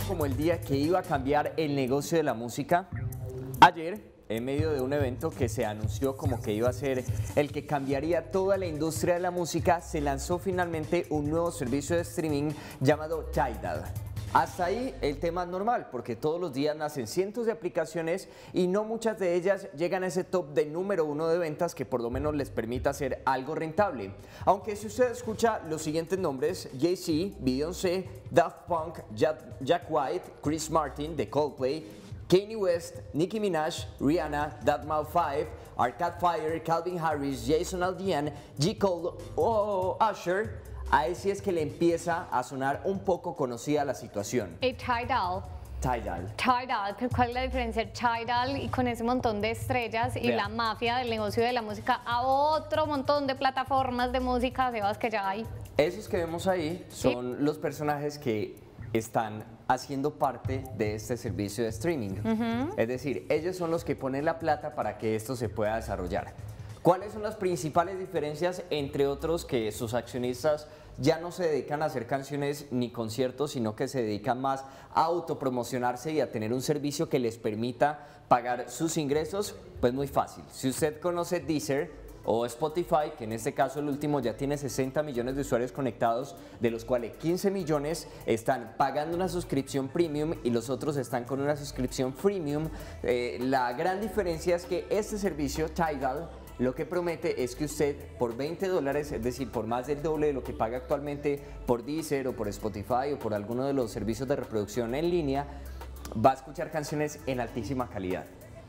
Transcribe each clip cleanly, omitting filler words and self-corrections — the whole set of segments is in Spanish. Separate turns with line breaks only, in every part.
como el día que iba a cambiar el negocio de la música. Ayer, en medio de un evento que se anunció como que iba a ser el que cambiaría toda la industria de la música, se lanzó finalmente un nuevo servicio de streaming llamado Tidal. Hasta ahí el tema es normal, porque todos los días nacen cientos de aplicaciones y no muchas de ellas llegan a ese top de número 1 de ventas que por lo menos les permita hacer algo rentable. Aunque si usted escucha los siguientes nombres: Jay-Z, Beyoncé, Daft Punk, Jack White, Chris Martin de Coldplay, Kanye West, Nicki Minaj, Rihanna, Deadmau5, Arcade Fire, Calvin Harris, Jason Aldean, J. Cole o Usher, ahí sí es que le empieza a sonar un poco conocida la situación.
Tidal.
Tidal.
¿Cuál es la diferencia entre Tidal y con ese montón de estrellas y la mafia del negocio de la música a otro montón de plataformas de música, Sebas, que ya hay?
Esos que vemos ahí son los personajes que están haciendo parte de este servicio de streaming. Es decir, ellos son los que ponen la plata para que esto se pueda desarrollar. ¿Cuáles son las principales diferencias, entre otros, que sus accionistas ya no se dedican a hacer canciones ni conciertos, sino que se dedican más a autopromocionarse y a tener un servicio que les permita pagar sus ingresos? Pues muy fácil. Si usted conoce Deezer o Spotify, que en este caso el último ya tiene 60 millones de usuarios conectados, de los cuales 15 millones están pagando una suscripción premium y los otros están con una suscripción freemium. La gran diferencia es que este servicio, Tidal, lo que promete es que usted por $20, es decir, por más del doble de lo que paga actualmente por Deezer o por Spotify o por alguno de los servicios de reproducción en línea, va a escuchar canciones en altísima calidad.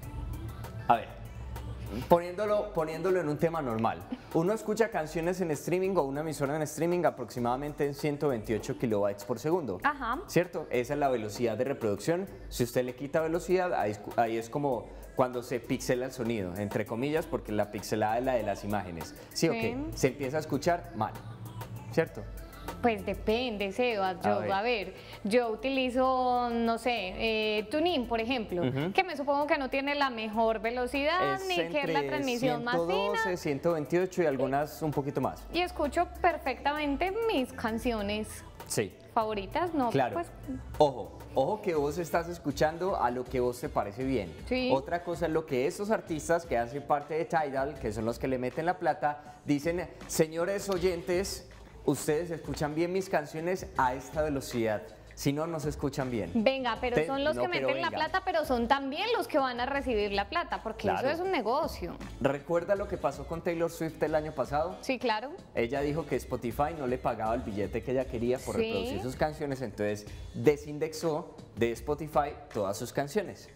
A ver, poniéndolo en un tema normal, uno escucha canciones en streaming o una emisora en streaming aproximadamente en 128 kilobytes por segundo. ¿Cierto? Esa es la velocidad de reproducción. Si usted le quita velocidad, ahí es como cuando se pixela el sonido, entre comillas, porque la pixelada es la de las imágenes. ¿Sí o qué? Se empieza a escuchar mal, ¿cierto?
Pues depende, Sebas. A ver, yo utilizo, no sé, TuneIn, por ejemplo, que me supongo que no tiene la mejor velocidad ni que es la transmisión más fina.
112, 128 y algunas un poquito más.
Y escucho perfectamente mis canciones favoritas, ¿no?
Claro.
Pues,
Ojo que vos estás escuchando a lo que vos te parece bien. Otra cosa es lo que estos artistas que hacen parte de Tidal, que son los que le meten la plata, dicen: señores oyentes, ustedes escuchan bien mis canciones a esta velocidad, si no, no se escuchan bien.
Venga, pero son los que meten la plata, pero son también los que van a recibir la plata, porque eso es un negocio.
¿Recuerda lo que pasó con Taylor Swift el año pasado?
Sí, claro.
Ella dijo que Spotify no le pagaba el billete que ella quería por reproducir sus canciones, entonces desindexó de Spotify todas sus canciones.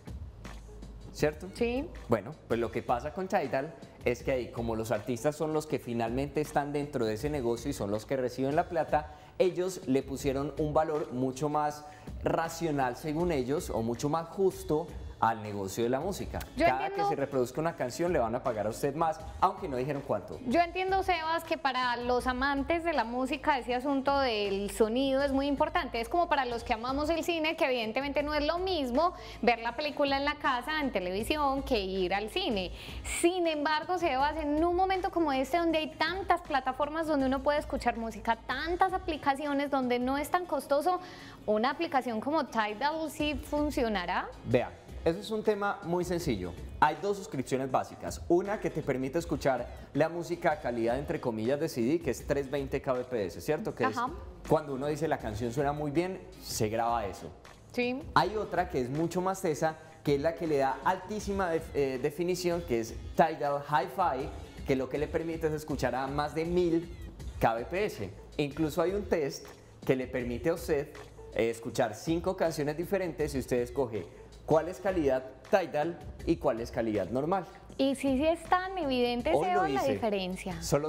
¿Cierto?
Sí.
Bueno, pues lo que pasa con Tidal es que ahí, como los artistas son los que finalmente están dentro de ese negocio y son los que reciben la plata, ellos le pusieron un valor mucho más racional, según ellos, o mucho más justo al negocio de la música. Cada que se reproduzca una canción le van a pagar a usted más, aunque no dijeron cuánto.
Yo entiendo, Sebas, que para los amantes de la música ese asunto del sonido es muy importante. Es como para los que amamos el cine, que evidentemente no es lo mismo ver la película en la casa, en televisión, que ir al cine. Sin embargo, Sebas, en un momento como este, donde hay tantas plataformas donde uno puede escuchar música, tantas aplicaciones donde no es tan costoso, ¿una aplicación como Tidal sí funcionará?
Vea, eso es un tema muy sencillo. Hay dos suscripciones básicas. Una que te permite escuchar la música a calidad, entre comillas, de CD, que es 320 kbps, ¿cierto? Que es cuando uno dice la canción suena muy bien, se graba eso.
Sí.
Hay otra que es mucho más tesa, que es la que le da altísima definición, que es Tidal Hi-Fi, que lo que le permite es escuchar a más de 1000 kbps. Incluso hay un test que le permite a usted escuchar 5 canciones diferentes y usted escoge cuál es calidad Tidal y cuál es calidad normal.
Y sí es tan evidente, Sebas, la diferencia.
Solo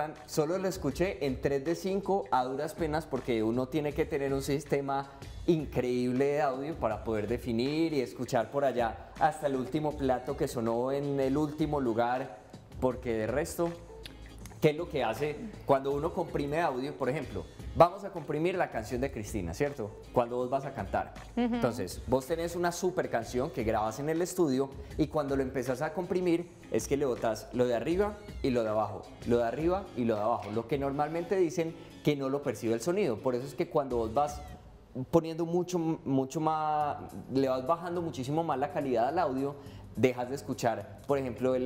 lo escuché en 3 de 5 a duras penas, porque uno tiene que tener un sistema increíble de audio para poder definir y escuchar por allá hasta el último plato que sonó en el último lugar, porque de resto, ¿qué es lo que hace cuando uno comprime audio? Por ejemplo, vamos a comprimir la canción de Cristina, ¿cierto? Cuando vos vas a cantar. Entonces, vos tenés una super canción que grabas en el estudio y cuando lo empezás a comprimir es que le botas lo de arriba y lo de abajo, lo de arriba y lo de abajo, lo que normalmente dicen que no lo percibe el sonido. Por eso es que cuando vos vas poniendo mucho más, le vas bajando muchísimo más la calidad al audio, dejas de escuchar, por ejemplo,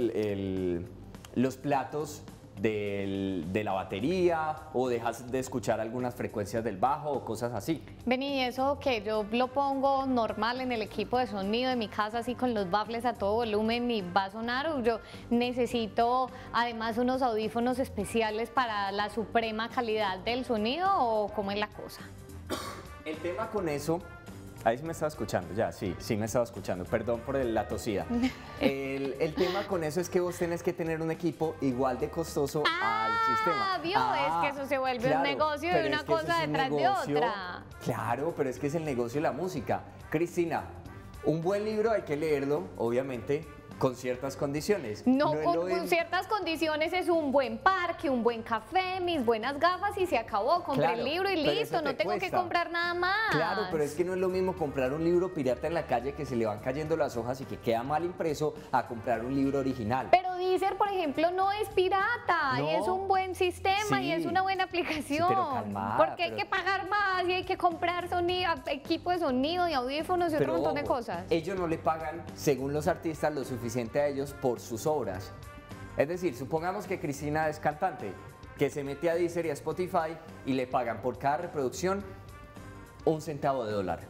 los platos de la batería, o dejas de escuchar algunas frecuencias del bajo o cosas así.
Vení, eso que yo lo pongo normal en el equipo de sonido de mi casa, así con los baffles a todo volumen y va a sonar, o yo necesito además unos audífonos especiales para la suprema calidad del sonido, o cómo es la cosa.
El tema con eso, ahí sí me estaba escuchando, ya, sí me estaba escuchando, perdón por la tosida. El tema con eso es que vos tenés que tener un equipo igual de costoso al sistema.
Es que eso se vuelve un negocio y una cosa detrás de otra.
Claro, pero es que es el negocio de la música. Cristina, un buen libro hay que leerlo, obviamente, con ciertas condiciones.
No, con ciertas condiciones es un buen parque, un buen café, mis buenas gafas y se acabó. Compré el libro y listo, no tengo que comprar nada más.
Claro, pero es que no es lo mismo comprar un libro pirata en la calle que se le van cayendo las hojas y que queda mal impreso, a comprar un libro original.
Pero Deezer, por ejemplo, no es pirata,
no,
y es un buen sistema, y es una buena aplicación.
Sí, pero calmada,
porque hay que pagar más y hay que comprar sonido, equipo de sonido y audífonos y otro montón de cosas.
Ellos no le pagan, según los artistas, lo suficiente a ellos por sus obras. Es decir, supongamos que Cristina es cantante, que se mete a Deezer y a Spotify y le pagan por cada reproducción $1 centavo.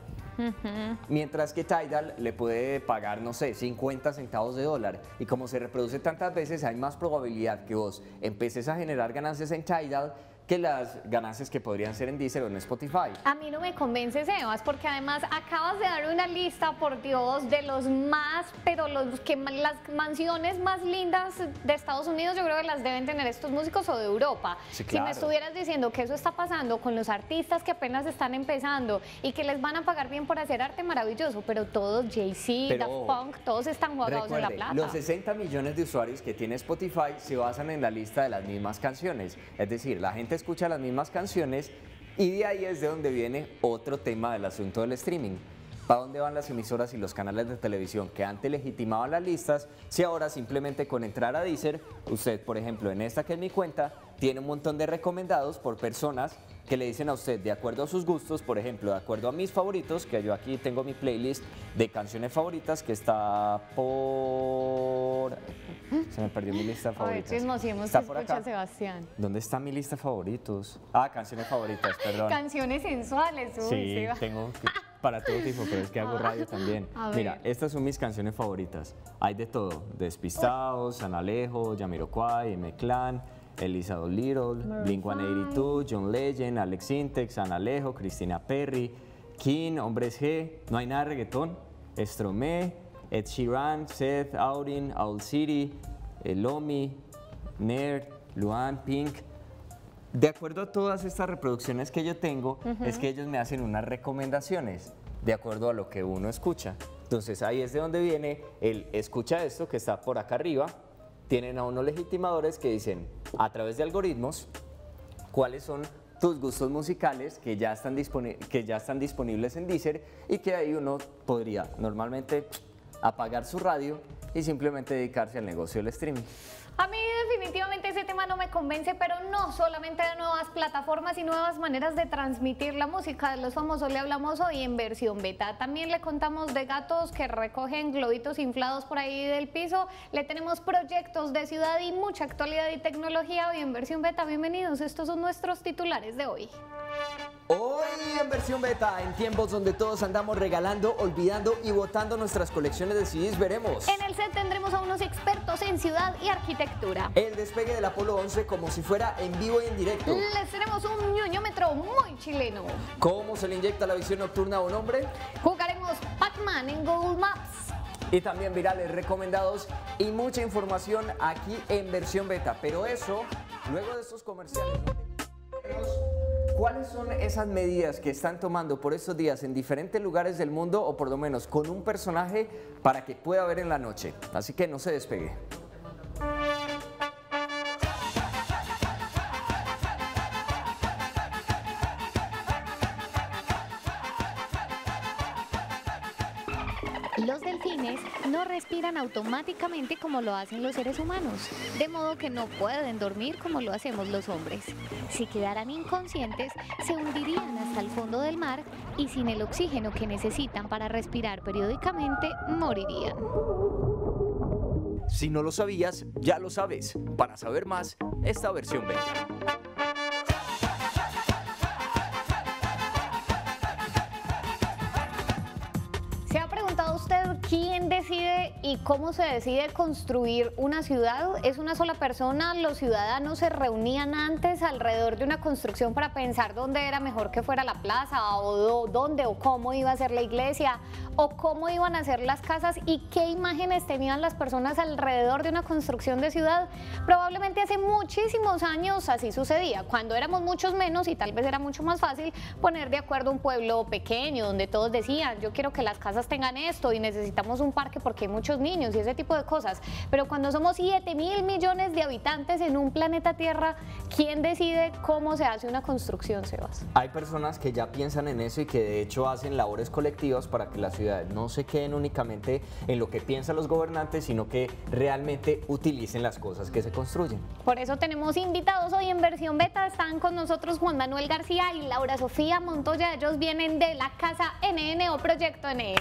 Mientras que Tidal le puede pagar, no sé, 50 centavos de dólar. Y como se reproduce tantas veces, hay más probabilidad que vos empeces a generar ganancias en Tidal que las ganancias que podrían ser en Deezer o en Spotify.
A mí no me convence, Sebas, porque además acabas de dar una lista, por Dios, de los más, pero las mansiones más lindas de Estados Unidos, yo creo que las deben tener estos músicos, o de Europa.
Sí, claro.
Si me estuvieras diciendo que eso está pasando con los artistas que apenas están empezando y que les van a pagar bien por hacer arte, maravilloso, pero todos, Jay-Z, Daft Punk, todos están jugados en la plata.
Los 60 millones de usuarios que tiene Spotify se basan en la lista de las mismas canciones. Es decir, la gente escucha las mismas canciones, y de ahí es de donde viene otro tema del asunto del streaming. ¿Para dónde van las emisoras y los canales de televisión que antes legitimaban las listas, si ahora simplemente con entrar a Deezer, usted, por ejemplo, en esta que es mi cuenta, tiene un montón de recomendados por personas que le dicen a usted, de acuerdo a sus gustos, por ejemplo, de acuerdo a mis favoritos, que yo aquí tengo mi playlist de canciones favoritas, que está por... Se me perdió mi lista de favoritas.
Está por acá. Sebastián.
¿Dónde está mi lista de favoritos? Ah, canciones favoritas, perdón.
Canciones sensuales.
Sí, tengo para todo tipo, pero es que hago radio también. Mira, estas son mis canciones favoritas. Hay de todo, Despistados, San Alejo, Jamiroquai, M-Clan, Elisa Dolittle, Blink-182, John Legend, Alex Intec, San Alejo, Christina Perri, King, Hombres G, No Hay Nada de Reggaetón, Stromae, Ed Sheeran, Seth, Aurin, Owl City, Lomi, Nerd, Luan, Pink. De acuerdo a todas estas reproducciones que yo tengo, es que ellos me hacen unas recomendaciones de acuerdo a lo que uno escucha. Entonces ahí es de donde viene el escucha esto que está por acá arriba. Tienen a unos legitimadores que dicen a través de algoritmos cuáles son tus gustos musicales que ya están disponibles en Deezer, y que ahí uno podría normalmente apagar su radio y simplemente dedicarse al negocio del streaming.
A mí definitivamente ese tema no me convence, pero no solamente de nuevas plataformas y nuevas maneras de transmitir la música. De los famosos le hablamos hoy en versión beta. También le contamos de gatos que recogen globitos inflados por ahí del piso. Le tenemos proyectos de ciudad y mucha actualidad y tecnología hoy en versión beta. Bienvenidos, estos son nuestros titulares de hoy.
Hoy en versión beta, en tiempos donde todos andamos regalando, olvidando y botando nuestras colecciones de CDs, veremos
en el set tendremos a unos expertos en ciudad y arquitectura,
el despegue del Apolo 11 como si fuera en vivo y en directo,
les tenemos un ñoñómetro muy chileno,
cómo se le inyecta la visión nocturna a un hombre,
jugaremos Pac-Man en Google Maps,
y también virales recomendados y mucha información aquí en versión beta. Pero eso, luego de estos comerciales, ¿cuáles son esas medidas que están tomando por estos días en diferentes lugares del mundo, o por lo menos con un personaje, para que pueda ver en la noche? Así que no se despegue.
Los delfines no respiran automáticamente como lo hacen los seres humanos, de modo que no pueden dormir como lo hacemos los hombres. Si quedaran inconscientes, se hundirían hasta el fondo del mar y sin el oxígeno que necesitan para respirar periódicamente, morirían.
Si no lo sabías, ya lo sabes. Para saber más, esta versión beta.
¿Se ha preguntado usted quién decide y cómo se decide construir una ciudad? ¿Es una sola persona? ¿Los ciudadanos se reunían antes alrededor de una construcción para pensar dónde era mejor que fuera la plaza o dónde o cómo iba a ser la iglesia o cómo iban a ser las casas y qué imágenes tenían las personas alrededor de una construcción de ciudad? Probablemente hace muchísimos años así sucedía, cuando éramos muchos menos y tal vez era mucho más fácil poner de acuerdo un pueblo pequeño donde todos decían yo quiero que las casas tengan esto y necesitamos un parque porque hay muchos niños y ese tipo de cosas. Pero cuando somos 7.000 millones de habitantes en un planeta Tierra, ¿quién decide cómo se hace una construcción, Sebas?
Hay personas que ya piensan en eso y que de hecho hacen labores colectivas para que las ciudades no se queden únicamente en lo que piensan los gobernantes, sino que realmente utilicen las cosas que se construyen.
Por eso tenemos invitados hoy en versión beta. Están con nosotros Juan Manuel García y Laura Sofía Montoya. Ellos vienen de la Casa NN o Proyecto NN.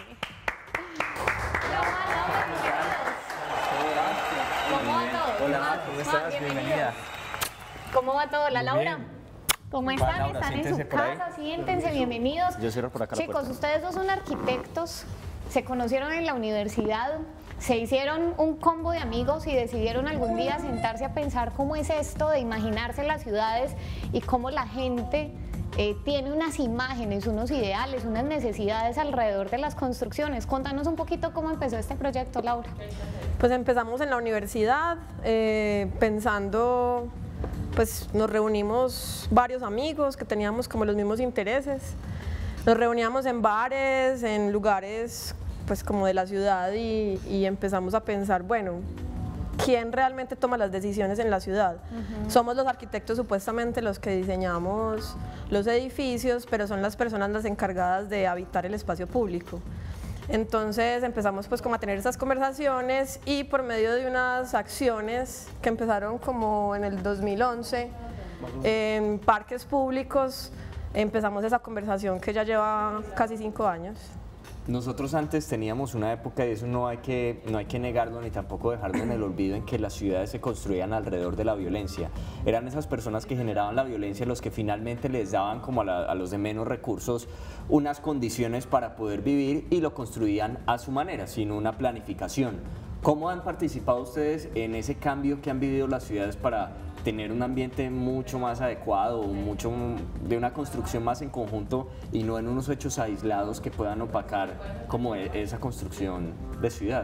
¿Cómo va todo?
Hola, ¿cómo estás? Bienvenida.
¿Cómo va todo? La Laura.
bien.
¿Cómo
Juan,
están?
Laura,
¿Están en su
siéntense por ahí.
casa? Siéntense, bienvenidos.
Yo cierro por acá la
Chicos,
puerta.
ustedes dos son arquitectos, se conocieron en la universidad, se hicieron un combo de amigos y decidieron algún día sentarse a pensar cómo es esto de imaginarse las ciudades y cómo la gente tiene unas imágenes, unos ideales, unas necesidades alrededor de las construcciones. Contanos un poquito cómo empezó este proyecto, Laura.
Pues empezamos en la universidad pensando, pues nos reunimos varios amigos que teníamos como los mismos intereses, nos reuníamos en bares, en lugares pues como de la ciudad y empezamos a pensar, bueno, ¿quién realmente toma las decisiones en la ciudad? Somos los arquitectos supuestamente los que diseñamos los edificios, pero son las personas las encargadas de habitar el espacio público. Entonces empezamos pues como a tener esas conversaciones y por medio de unas acciones que empezaron como en el 2011 en parques públicos, empezamos esa conversación que ya lleva casi 5 años.
Nosotros antes teníamos una época, y eso no hay que negarlo ni tampoco dejarlo en el olvido, en que las ciudades se construían alrededor de la violencia. Eran esas personas que generaban la violencia los que finalmente les daban como a los de menos recursos unas condiciones para poder vivir y lo construían a su manera, sin una planificación. ¿Cómo han participado ustedes en ese cambio que han vivido las ciudades para tener un ambiente mucho más adecuado, mucho de una construcción más en conjunto y no en unos hechos aislados que puedan opacar como esa construcción de ciudad?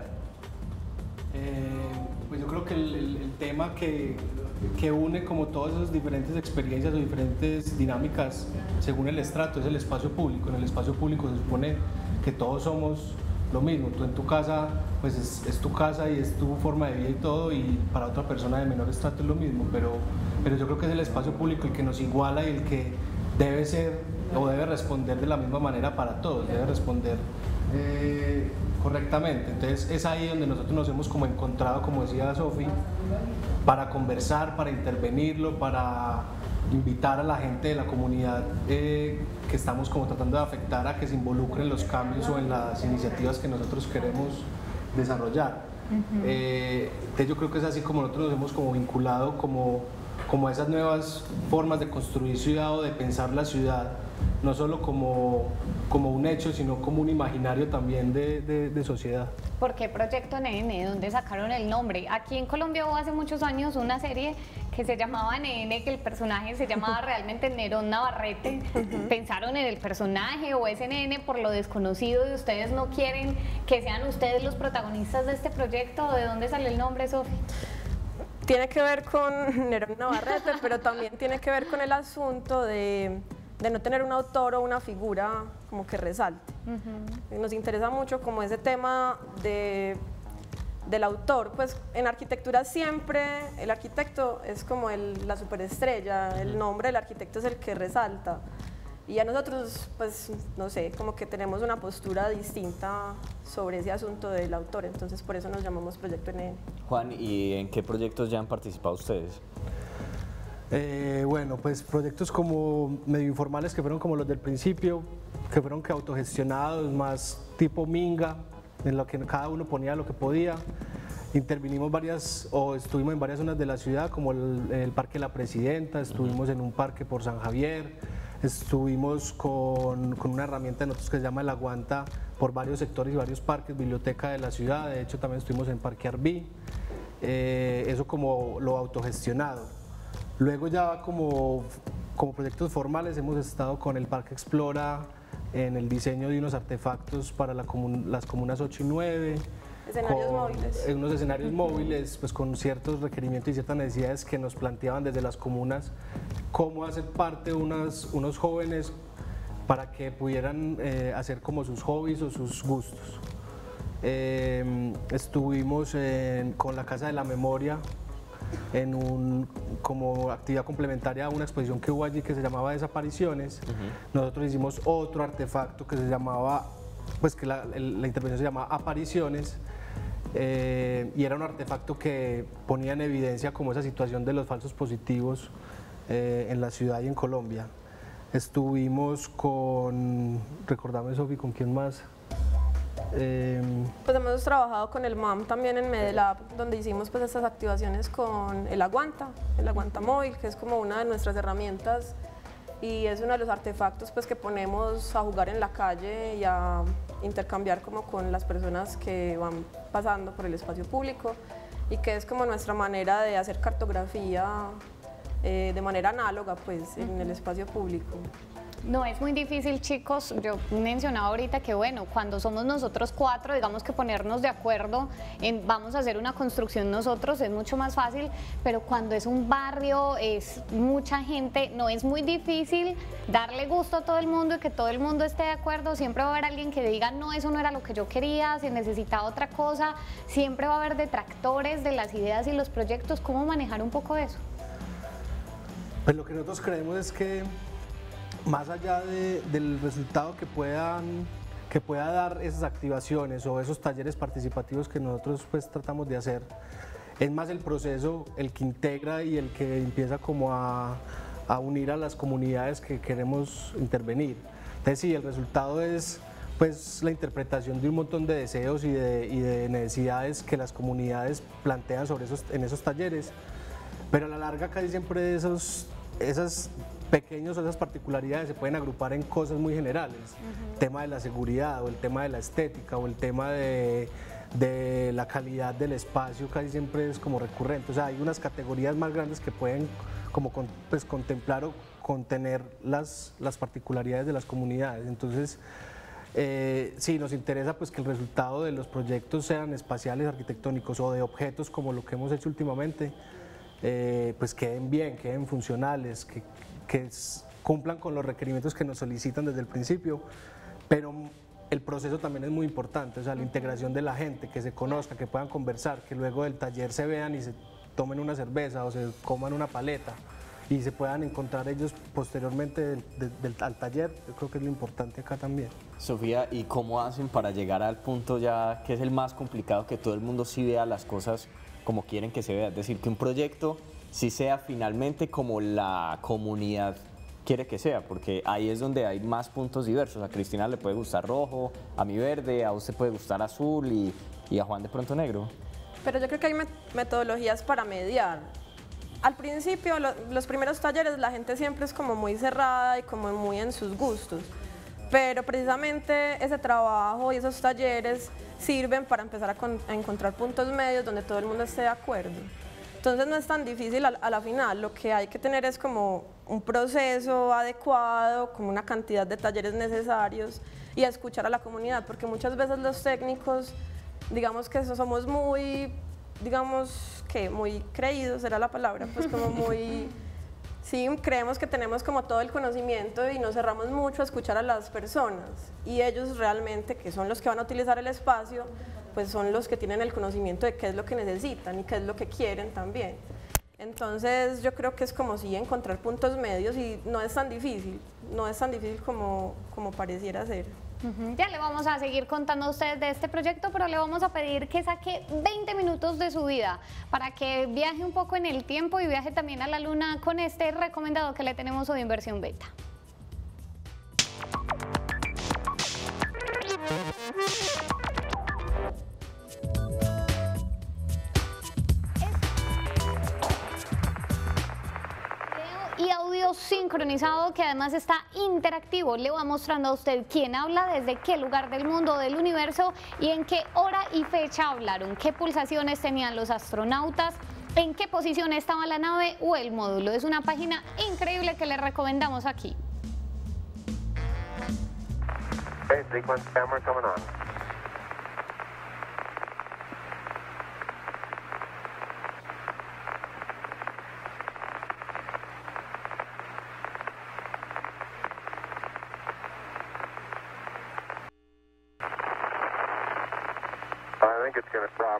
Pues yo creo que el tema que une como todas esas diferentes experiencias o diferentes dinámicas según el estrato es el espacio público. En el espacio público se supone que todos somos lo mismo. Tú en tu casa, pues es tu casa y es tu forma de vida y todo, y para otra persona de menor estrato es lo mismo, pero yo creo que es el espacio público el que nos iguala y el que debe ser o debe responder de la misma manera para todos, debe responder correctamente. Entonces es ahí donde nosotros nos hemos como encontrado, como decía Sofi, para conversar, para intervenirlo, para invitar a la gente de la comunidad que estamos como tratando de afectar a que se involucren en los cambios o en las iniciativas que nosotros queremos desarrollar. Entonces yo creo que es así como nosotros nos hemos como vinculado como a esas nuevas formas de construir ciudad o de pensar la ciudad, no solo como un hecho, sino como un imaginario también de sociedad.
¿Por qué Proyecto NN? ¿Dónde sacaron el nombre? Aquí en Colombia hubo hace muchos años una serie que se llamaba NN, que el personaje se llamaba realmente Nerón Navarrete. ¿Pensaron en el personaje o es NN por lo desconocido y ustedes no quieren que sean ustedes los protagonistas de este proyecto? ¿De dónde sale el nombre, Sofi?
Tiene que ver con Nerón Navarrete, pero también tiene que ver con el asunto de no tener un autor o una figura como que resalte. Nos interesa mucho como ese tema del autor, pues en arquitectura siempre el arquitecto es como la superestrella, el nombre del arquitecto es el que resalta, Y a nosotros, pues, no sé, como que tenemos una postura distinta sobre ese asunto del autor, entonces por eso nos llamamos Proyecto NN.
Juan, ¿y en qué proyectos ya han participado ustedes?
Bueno, pues proyectos como medio informales que fueron como los del principio, que fueron que autogestionados, más tipo Minga, en lo que cada uno ponía lo que podía. Intervinimos estuvimos en varias zonas de la ciudad, como el Parque La Presidenta, estuvimos en un parque por San Javier, estuvimos con una herramienta de nosotros que se llama El Aguanta por varios sectores y varios parques, biblioteca de la ciudad, de hecho también estuvimos en Parque Arví, eso como lo autogestionado. Luego ya como proyectos formales hemos estado con el Parque Explora en el diseño de unos artefactos para las comunas 8 y 9.
Escenarios móviles.
Unos escenarios móviles, pues con ciertos requerimientos y ciertas necesidades que nos planteaban desde las comunas, cómo hacer parte unos jóvenes para que pudieran hacer como sus hobbies o sus gustos. Estuvimos con la Casa de la Memoria como actividad complementaria a una exposición que hubo allí que se llamaba Desapariciones. Nosotros hicimos otro artefacto que se llamaba, pues que la intervención se llamaba Apariciones, y era un artefacto que ponía en evidencia como esa situación de los falsos positivos en la ciudad y en Colombia. Estuvimos recordame Sofi, ¿con quién más?
Pues hemos trabajado con el MAM también en Medelab, donde hicimos pues estas activaciones con el Aguanta móvil, que es como una de nuestras herramientas y es uno de los artefactos pues que ponemos a jugar en la calle y a intercambiar como con las personas que van pasando por el espacio público y que es como nuestra manera de hacer cartografía de manera análoga pues en el espacio público.
No es muy difícil, chicos. Yo mencionaba ahorita que, bueno, cuando somos nosotros cuatro, digamos que ponernos de acuerdo en vamos a hacer una construcción nosotros es mucho más fácil, pero cuando es un barrio, es mucha gente, no es muy difícil darle gusto a todo el mundo y que todo el mundo esté de acuerdo. Siempre va a haber alguien que diga, no, eso no era lo que yo quería, se necesitaba otra cosa. Siempre va a haber detractores de las ideas y los proyectos. ¿Cómo manejar un poco eso?
Pues lo que nosotros creemos es que más allá del resultado que pueda dar esas activaciones o esos talleres participativos que nosotros pues tratamos de hacer, es más el proceso el que integra y el que empieza como a unir a las comunidades que queremos intervenir. Entonces sí, el resultado es pues la interpretación de un montón de deseos y de necesidades que las comunidades plantean en esos talleres, pero a la larga casi siempre esas pequeños o esas particularidades se pueden agrupar en cosas muy generales. El tema de la seguridad o el tema de la estética o el tema de la calidad del espacio casi siempre es como recurrente. O sea, hay unas categorías más grandes que pueden como pues, contemplar o contener las particularidades de las comunidades. Entonces, sí, nos interesa pues que el resultado de los proyectos sean espaciales, arquitectónicos o de objetos como lo que hemos hecho últimamente, pues queden bien, queden funcionales, que cumplan con los requerimientos que nos solicitan desde el principio, pero el proceso también es muy importante, o sea, la integración de la gente, que se conozca, que puedan conversar, que luego del taller se vean y se tomen una cerveza o se coman una paleta y se puedan encontrar ellos posteriormente al taller. Yo creo que es lo importante acá también.
Sofía, ¿y cómo hacen para llegar al punto ya que es el más complicado, que todo el mundo sí vea las cosas como quieren que se vea? Es decir, que un proyecto sí sea finalmente como la comunidad quiere que sea, porque ahí es donde hay más puntos diversos. A Cristina le puede gustar rojo, a mí verde, a usted puede gustar azul y a Juan de pronto negro.
Pero yo creo que hay metodologías para mediar. Al principio, los primeros talleres, la gente siempre es como muy cerrada y como muy en sus gustos, pero precisamente ese trabajo y esos talleres sirven para empezar a encontrar puntos medios donde todo el mundo esté de acuerdo. Entonces no es tan difícil a la final, lo que hay que tener es como un proceso adecuado, como una cantidad de talleres necesarios y a escuchar a la comunidad, porque muchas veces los técnicos, digamos que somos muy, digamos que muy creídos, era la palabra, pues como muy, sí, creemos que tenemos como todo el conocimiento y nos cerramos mucho a escuchar a las personas y ellos realmente, que son los que van a utilizar el espacio, pues son los que tienen el conocimiento de qué es lo que necesitan y qué es lo que quieren también. Entonces yo creo que es como si encontrar puntos medios y no es tan difícil, no es tan difícil como pareciera ser.
Ya le vamos a seguir contando a ustedes de este proyecto, pero le vamos a pedir que saque 20 minutos de su vida para que viaje un poco en el tiempo y viaje también a la luna con este recomendado que le tenemos hoy en versión beta. Y audio sincronizado que además está interactivo. Le va mostrando a usted quién habla, desde qué lugar del mundo, del universo y en qué hora y fecha hablaron, qué pulsaciones tenían los astronautas, en qué posición estaba la nave o el módulo. Es una página increíble que le recomendamos aquí.
Okay, sequence camera coming on. I think it's going to drop.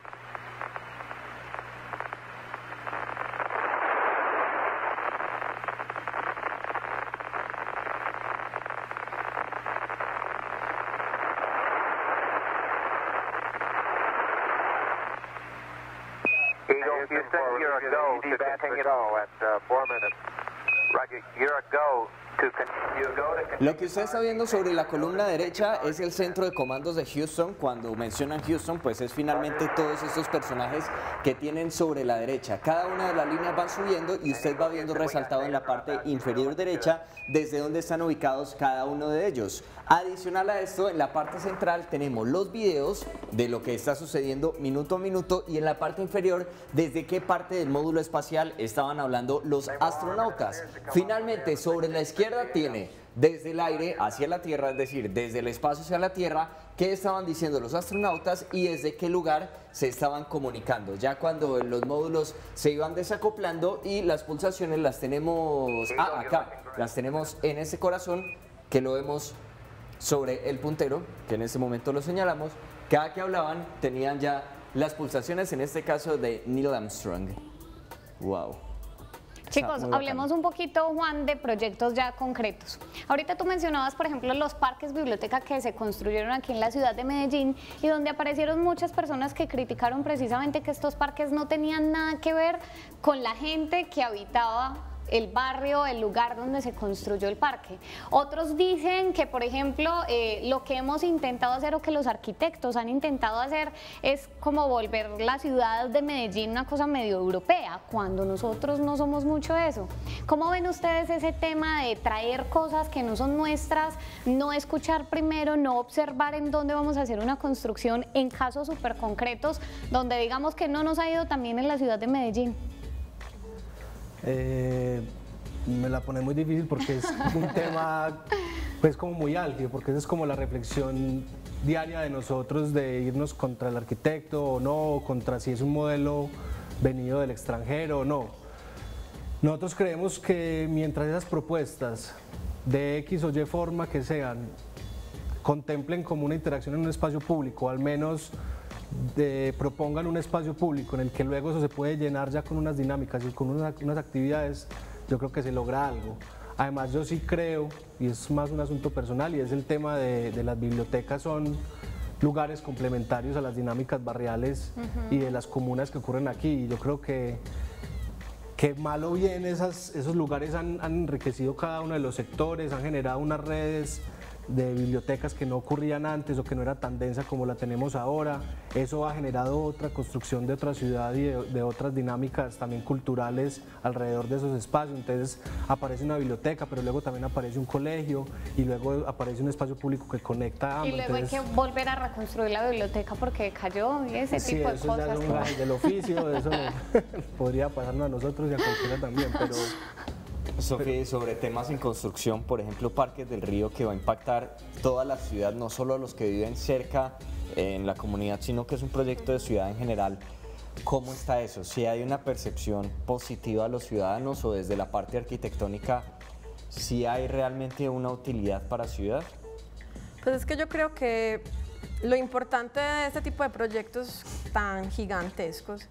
Eagle, Houston, you're a go to continue it all at 4 minutes. Roger, you're a go to continue.
Lo que usted está viendo sobre la columna derecha es el centro de comandos de Houston. Cuando mencionan Houston, pues es finalmente todos estos personajes que tienen sobre la derecha. Cada una de las líneas van subiendo y usted va viendo resaltado en la parte inferior derecha desde dónde están ubicados cada uno de ellos. Adicional a esto, en la parte central tenemos los videos de lo que está sucediendo minuto a minuto y en la parte inferior desde qué parte del módulo espacial estaban hablando los astronautas. Finalmente, sobre la izquierda tiene desde el aire hacia la Tierra, es decir, desde el espacio hacia la Tierra, qué estaban diciendo los astronautas y desde qué lugar se estaban comunicando. Ya cuando los módulos se iban desacoplando y las pulsaciones las tenemos acá, las tenemos en ese corazón que lo vemos sobre el puntero, que en este momento lo señalamos. Cada que hablaban tenían ya las pulsaciones, en este caso de Neil Armstrong. Wow.
Chicos, hablemos un poquito, Juan, de proyectos ya concretos. Ahorita tú mencionabas, por ejemplo, los parques biblioteca que se construyeron aquí en la ciudad de Medellín y donde aparecieron muchas personas que criticaron precisamente que estos parques no tenían nada que ver con la gente que habitaba el barrio, el lugar donde se construyó el parque. Otros dicen que, por ejemplo, lo que hemos intentado hacer o que los arquitectos han intentado hacer es como volver la ciudad de Medellín una cosa medio europea, cuando nosotros no somos mucho eso. ¿Cómo ven ustedes ese tema de traer cosas que no son nuestras, no escuchar primero, no observar en dónde vamos a hacer una construcción en casos súper concretos, donde digamos que no nos ha ido tan bien en la ciudad de Medellín?
Me la pone muy difícil porque es un tema pues como muy álgido, porque esa es como la reflexión diaria de nosotros de irnos contra el arquitecto o no, contra si es un modelo venido del extranjero o no. Nosotros creemos que mientras esas propuestas de X o Y forma que sean contemplen como una interacción en un espacio público, al menos propongan un espacio público en el que luego eso se puede llenar ya con unas dinámicas y con unas actividades, yo creo que se logra algo. Además yo sí creo, y es más un asunto personal, y es el tema de las bibliotecas, son lugares complementarios a las dinámicas barriales y de las comunas que ocurren aquí, y yo creo que mal o bien esos lugares han enriquecido cada uno de los sectores, han generado unas redes de bibliotecas que no ocurrían antes o que no era tan densa como la tenemos ahora. Eso ha generado otra construcción de otra ciudad y de otras dinámicas también culturales alrededor de esos espacios. Entonces aparece una biblioteca, pero luego también aparece un colegio y luego aparece un espacio público que conecta a ambos.
Y luego hay que volver a reconstruir la biblioteca porque cayó y ese tipo de cosas.
Sí, eso ya es un del oficio, eso podría pasarnos a nosotros y a cualquiera también, pero...
Sofía, sobre temas en construcción, por ejemplo, Parques del Río, que va a impactar toda la ciudad, no solo a los que viven cerca en la comunidad, sino que es un proyecto de ciudad en general. ¿Cómo está eso? ¿Si hay una percepción positiva a los ciudadanos o desde la parte arquitectónica, si hay realmente una utilidad para la ciudad?
Pues es que yo creo que lo importante de este tipo de proyectos tan gigantescos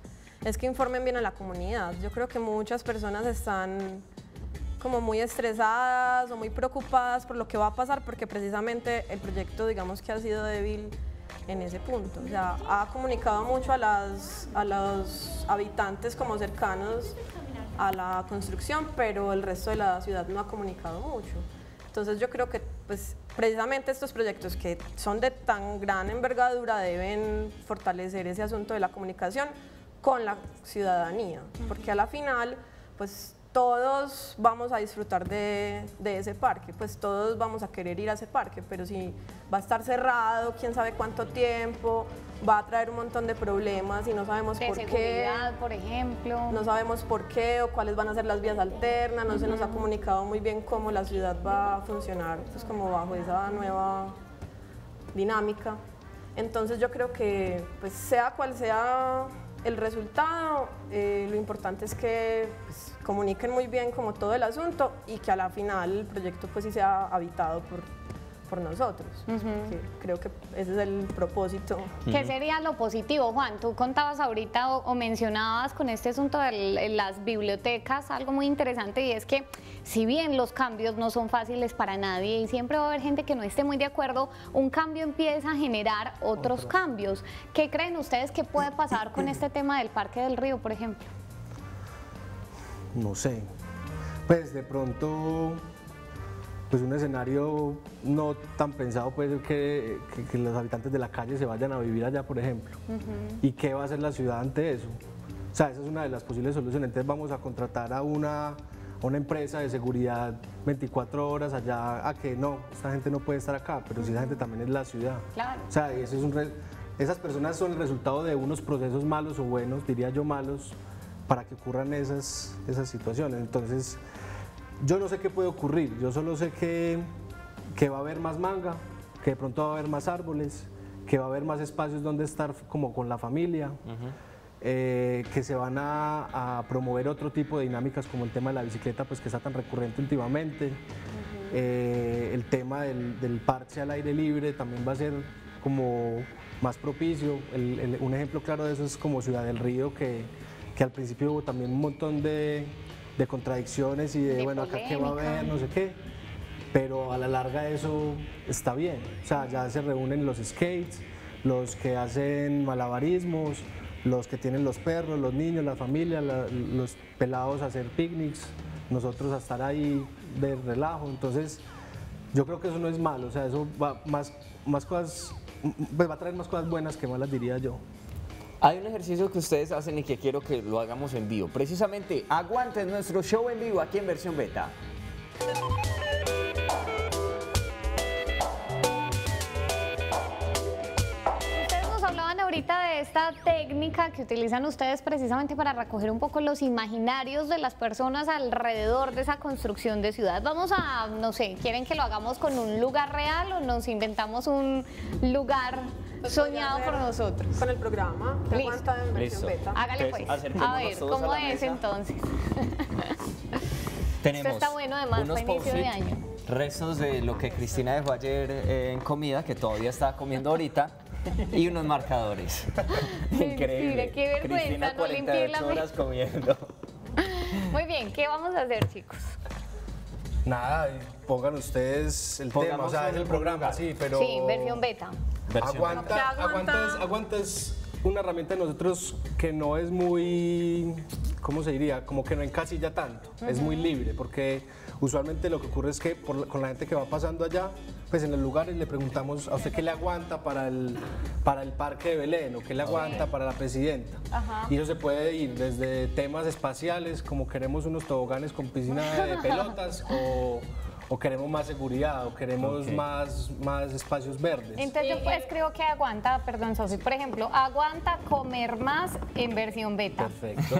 es que informen bien a la comunidad. Yo creo que muchas personas están como muy estresadas o muy preocupadas por lo que va a pasar, porque precisamente el proyecto, digamos, que ha sido débil en ese punto. O sea, ha comunicado mucho a los habitantes como cercanos a la construcción, pero el resto de la ciudad no ha comunicado mucho. Entonces yo creo que pues, precisamente estos proyectos que son de tan gran envergadura deben fortalecer ese asunto de la comunicación con la ciudadanía, porque a la final pues todos vamos a disfrutar de ese parque, pues todos vamos a querer ir a ese parque, pero si va a estar cerrado, quién sabe cuánto tiempo, va a traer un montón de problemas y no sabemos por qué. De
seguridad, por ejemplo.
No sabemos por qué o cuáles van a ser las vías alternas, no se nos ha comunicado muy bien cómo la ciudad va a funcionar, pues como bajo esa nueva dinámica. Entonces yo creo que pues sea cual sea el resultado, lo importante es que pues, comuniquen muy bien como todo el asunto y que a la final el proyecto pues sí sea habitado por nosotros. Creo que ese es el propósito.
¿Qué sería lo positivo, Juan? Tú contabas ahorita o mencionabas con este asunto de las bibliotecas algo muy interesante, y es que si bien los cambios no son fáciles para nadie y siempre va a haber gente que no esté muy de acuerdo, un cambio empieza a generar otros cambios. ¿Qué creen ustedes que puede pasar con este tema del Parque del Río, por ejemplo?
No sé, pues de pronto pues un escenario no tan pensado puede ser que los habitantes de la calle se vayan a vivir allá, por ejemplo. ¿Y qué va a hacer la ciudad ante eso? O sea, esa es una de las posibles soluciones. Entonces vamos a contratar a una empresa de seguridad 24 horas allá, a que no, esta gente no puede estar acá, pero si esa gente también es la ciudad.
Claro.
O sea, esas personas son el resultado de unos procesos malos o buenos, diría yo malos, para que ocurran esas situaciones. Entonces, yo no sé qué puede ocurrir, yo solo sé que va a haber más manga, que de pronto va a haber más árboles, que va a haber más espacios donde estar como con la familia, que se van a promover otro tipo de dinámicas como el tema de la bicicleta, pues que está tan recurrente últimamente. El tema del parche al aire libre también va a ser como más propicio. Un ejemplo claro de eso es como Ciudad del Río, que al principio hubo también un montón de contradicciones y de bueno, acá qué va a haber, no sé qué, pero a la larga eso está bien. O sea, ya se reúnen los skates, los que hacen malabarismos, los que tienen los perros, los niños, la familia, los pelados a hacer picnics, nosotros a estar ahí de relajo. Entonces yo creo que eso no es malo, o sea, eso va más cosas, pues va a traer más cosas buenas que malas, diría yo.
Hay un ejercicio que ustedes hacen y que quiero que lo hagamos en vivo. Precisamente, aguanten nuestro show en vivo aquí en versión beta.
Ustedes nos hablaban ahorita de esta técnica que utilizan ustedes precisamente para recoger un poco los imaginarios de las personas alrededor de esa construcción de ciudad. Vamos a, no sé, ¿quieren que lo hagamos con un lugar real o nos inventamos un lugar soñado por nosotros?
Con el programa, que
Listo.
aguanta en versión
Listo.
beta.
Hágale pues. A ver, ¿cómo es entonces?
Tenemos
Esto está bueno además
unos
para inicio de
post-it,
año.
restos de lo que Cristina dejó ayer en comida, que todavía está comiendo ahorita, y unos marcadores. Increíble.
Qué vergüenza,
Cristina,
no limpié la
48 horas comiendo.
Muy bien, ¿qué vamos a hacer, chicos?
Nada, pongan ustedes el tema, o sea, es el programa, sí, pero...
Sí, versión beta.
Aguanta es una herramienta de nosotros que no es muy, ¿cómo se diría? Como que no encasilla tanto, es muy libre, porque usualmente lo que ocurre es que con la gente que va pasando allá, pues en los lugares le preguntamos a usted qué le aguanta para el Parque de Belén o qué le aguanta para la Presidenta. Y eso se puede ir desde temas espaciales, como queremos unos toboganes con piscina de pelotas, o queremos más seguridad, o queremos más espacios verdes.
Entonces yo pues creo que aguanta, perdón Sofi, por ejemplo, aguanta comer más en versión beta.
Perfecto.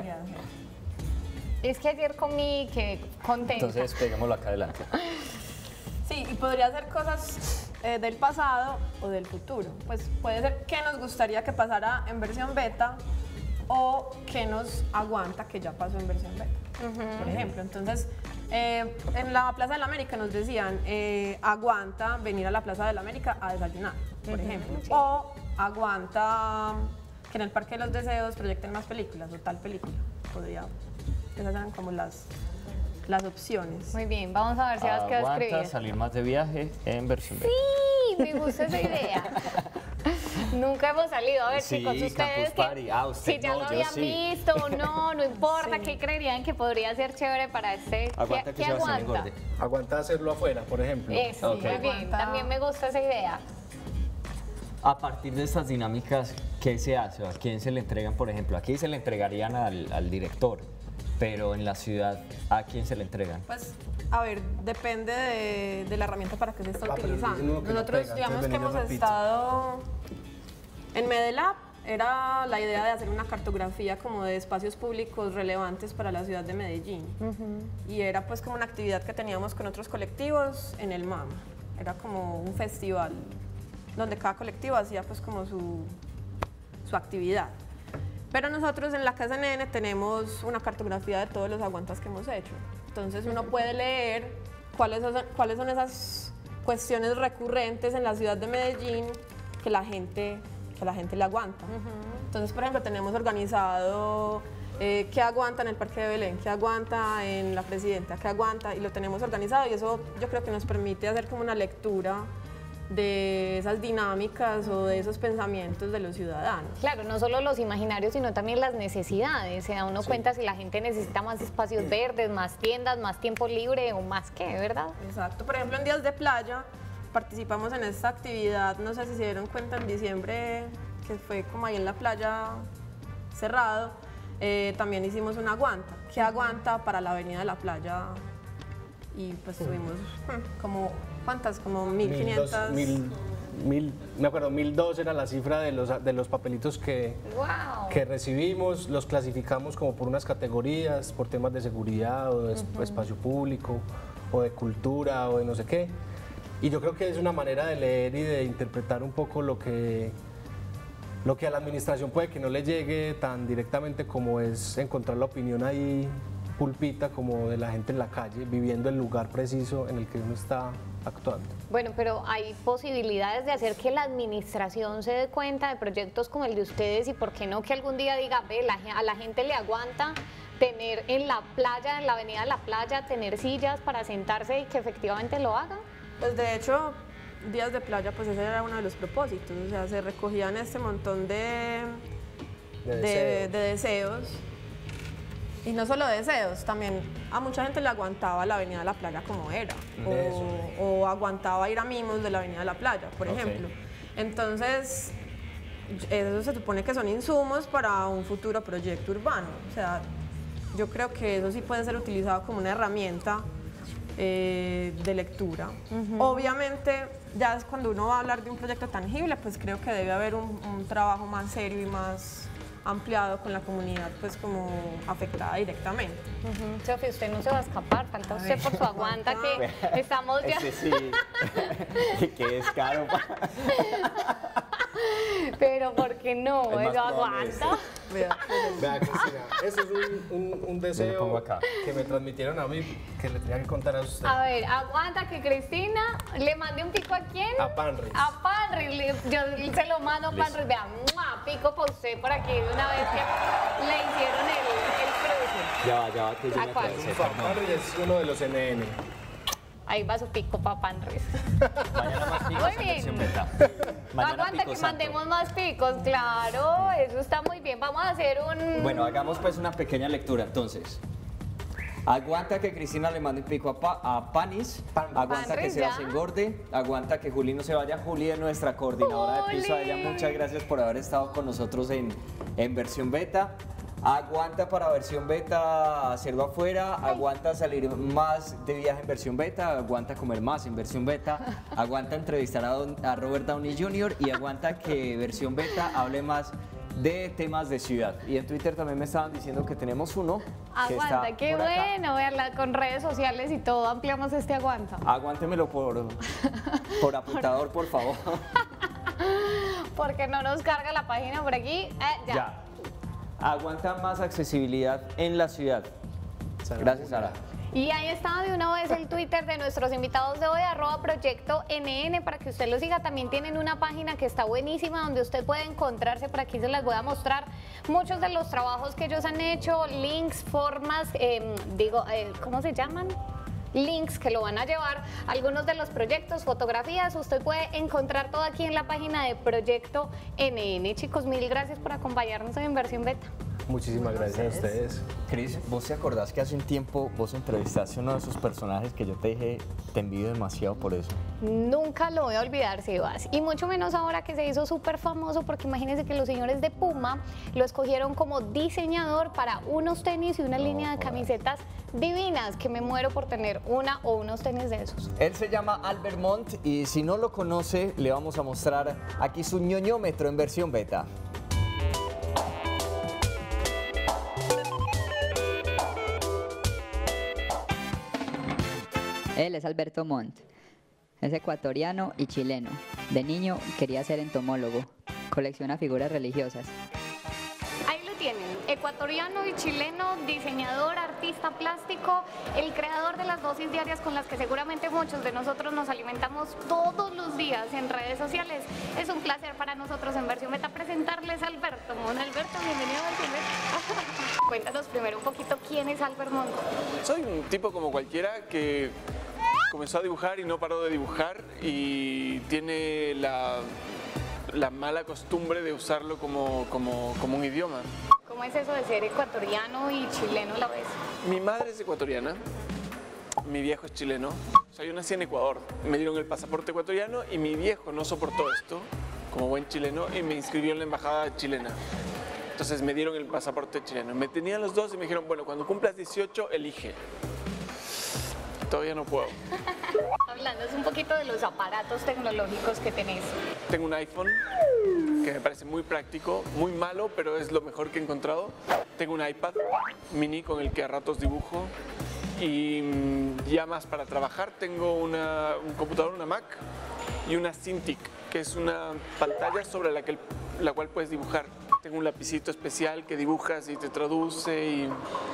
Es que ayer comí, que contenta.
Entonces, peguémoslo acá adelante.
Sí, y podría ser cosas del pasado o del futuro. Pues puede ser qué nos gustaría que pasara en versión beta o qué nos aguanta que ya pasó en versión beta, por ejemplo. Entonces, en la Plaza de la América nos decían, aguanta venir a la Plaza de la América a desayunar, por ejemplo. O aguanta que en el Parque de los Deseos proyecten más películas o tal película. Esas eran como las opciones.
Muy bien, vamos a ver si vas a
Aguanta
escribir.
salir más de viaje en versión beta.
Sí, me gusta esa idea. Nunca hemos salido. A ver,
Sí,
chicos, ustedes
Campus Party. Usted
si ya
no,
lo
yo
habían
sí.
visto o no, no importa, ¿qué creerían que podría ser chévere para este?
Aguanta que
¿Qué
Sebastián
aguanta?
engorde.
Aguanta hacerlo afuera, por ejemplo.
Eso,
Ok.
muy bien,
Aguanta.
también me gusta esa idea.
A partir de estas dinámicas, ¿qué se hace? ¿A quién se le entregan, por ejemplo? Aquí se le entregarían al director, pero en la ciudad, ¿a quién se le entregan?
Pues, a ver, depende de la herramienta para que se está
pero
utilizando.
dicen uno que no
Nosotros,
pega,
digamos
entonces
que hemos
venimos a pizza.
estado en Medelab, era la idea de hacer una cartografía como de espacios públicos relevantes para la ciudad de Medellín. Y era pues como una actividad que teníamos con otros colectivos en el MAM. Era como un festival donde cada colectivo hacía pues como su actividad. Pero nosotros en la Casa NN tenemos una cartografía de todos los aguantas que hemos hecho. Entonces uno puede leer cuáles son esas cuestiones recurrentes en la ciudad de Medellín que la gente le aguanta. Entonces, por ejemplo, tenemos organizado qué aguanta en el Parque de Belén, qué aguanta en la Presidenta, qué aguanta, y lo tenemos organizado, y eso yo creo que nos permite hacer como una lectura de esas dinámicas o de esos pensamientos de los ciudadanos.
Claro, no solo los imaginarios, sino también las necesidades. Se da uno cuenta si la gente necesita más espacios verdes, más tiendas, más tiempo libre o más qué, ¿verdad?
Exacto. Por ejemplo, en Días de Playa participamos en esta actividad, no sé si se dieron cuenta en diciembre, que fue como ahí en la playa cerrado, también hicimos una aguanta, que aguanta para la avenida de la playa, y pues tuvimos como, ¿cuántas? Como 1.500.
Me acuerdo, 1.002 era la cifra de los papelitos que
¡Wow!
recibimos, los clasificamos como por unas categorías, por temas de seguridad o de espacio público o de cultura o de no sé qué. Y yo creo que es una manera de leer y de interpretar un poco lo que a la administración puede que no le llegue tan directamente como es encontrar la opinión ahí pulpita como de la gente en la calle, viviendo el lugar preciso en el que uno está actuando.
Bueno, pero hay posibilidades de hacer que la administración se dé cuenta de proyectos como el de ustedes, y por qué no que algún día diga, ve, a la gente le aguanta tener en la playa, en la avenida de la playa, tener sillas para sentarse y que efectivamente lo hagan.
Pues de hecho, Días de Playa, pues ese era uno de los propósitos, o sea, se recogían este montón de deseos. Y no solo deseos, también a mucha gente le aguantaba la avenida de la playa como era, o aguantaba ir a mimos de la avenida de la playa, por ejemplo. Entonces, eso se supone que son insumos para un futuro proyecto urbano. O sea, yo creo que eso sí puede ser utilizado como una herramienta de lectura. Obviamente, ya es cuando uno va a hablar de un proyecto tangible, pues creo que debe haber un trabajo más serio y más ampliado con la comunidad, pues como afectada directamente.
Sofi, usted no se va a escapar, falta usted por su aguanta, que estamos ya...
Sí, que es caro.
Pero ¿por qué no?
Es más
Eso
probable
aguanta.
Vea, Cristina, eso es un
Me lo
deseo
pongo acá.
que me transmitieron a mí, que le tenía que contar a usted.
A ver, aguanta que Cristina le mande un pico a quién?
A Panris.
A Panris. Yo se lo mando a Panris. Vea, ¡mua! Pico para usted por aquí de una vez que le hicieron el cruce.
Ya va, que yo
¿A
me
cuál?
atrasé,
Juan
perdón.
Panris es uno de los NN.
Ahí va su pico para Panris.
Mañana más picos
Muy
en
bien.
versión beta. Mañana
Aguanta
pico
que
santo.
mandemos más picos, claro, eso está muy bien. Vamos a hacer un...
Bueno, hagamos pues una pequeña lectura entonces. Aguanta que Cristina le mande un pico a Panis. Aguanta que
Panris,
Sebas
ya.
se engorde. Aguanta que Juli no se vaya. Juli es nuestra coordinadora de piso. A ella
Juli.
muchas gracias por haber estado con nosotros en versión beta. Aguanta para versión beta hacerlo afuera. Aguanta salir más de viaje en versión beta. Aguanta comer más en versión beta. Aguanta entrevistar a Robert Downey Jr. Y aguanta que versión beta hable más de temas de ciudad. Y en Twitter también me estaban diciendo que tenemos uno que
Aguanta,
está
qué
por acá.
bueno, verla con redes sociales y todo, ampliamos este aguanta.
Aguántemelo por apuntador, por favor.
Porque no nos carga la página por aquí. Ya.
Aguanta más accesibilidad en la ciudad. Gracias, Sara.
Y ahí está de una vez el Twitter de nuestros invitados de hoy, @proyecto_NN, para que usted lo siga. También tienen una página que está buenísima donde usted puede encontrarse, por aquí se las voy a mostrar, muchos de los trabajos que ellos han hecho, links, formas, ¿cómo se llaman? Links que lo van a llevar a algunos de los proyectos, fotografías. Usted puede encontrar todo aquí en la página de Proyecto NN. Chicos, mil gracias por acompañarnos en Inversión Beta.
Muchísimas gracias a ustedes.
Cris, ¿vos te acordás que hace un tiempo vos entrevistaste a uno de esos personajes que yo te dije, te envidio demasiado por eso?
Nunca lo voy a olvidar, Sebas, y mucho menos ahora que se hizo súper famoso, porque imagínense que los señores de Puma lo escogieron como diseñador para unos tenis y una línea de camisetas divinas, que me muero por tener una o unos tenis de esos.
Él se llama Albert Montt y si no lo conoce, le vamos a mostrar aquí su ñoñómetro en versión beta.
Él es Alberto Montt, es ecuatoriano y chileno. De niño quería ser entomólogo, colecciona figuras religiosas.
Ahí lo tienen, ecuatoriano y chileno, diseñador, artista plástico, el creador de las dosis diarias con las que seguramente muchos de nosotros nos alimentamos todos los días en redes sociales. Es un placer para nosotros en Versión Beta presentarles a Alberto Montt. Alberto, bienvenido a Versión Beta. Cuéntanos primero un poquito quién es Albert Montt.
Soy un tipo como cualquiera que comenzó a dibujar y no paró de dibujar y tiene la mala costumbre de usarlo como un idioma.
¿Cómo es eso de ser ecuatoriano y chileno a la vez?
Mi madre es ecuatoriana, mi viejo es chileno. O sea, yo nací en Ecuador, me dieron el pasaporte ecuatoriano y mi viejo no soportó esto como buen chileno y me inscribió en la embajada chilena. Entonces me dieron el pasaporte chileno. Me tenían los dos y me dijeron, bueno, cuando cumplas 18, elige. Todavía no puedo.
Hablando un poquito de los aparatos tecnológicos que tenés.
Tengo un iPhone que me parece muy práctico, muy malo, pero es lo mejor que he encontrado. Tengo un iPad mini con el que a ratos dibujo. Y ya más para trabajar tengo un computador, una Mac y una Cintiq, que es una pantalla sobre la cual puedes dibujar. Tengo un lapicito especial que dibujas y te traduce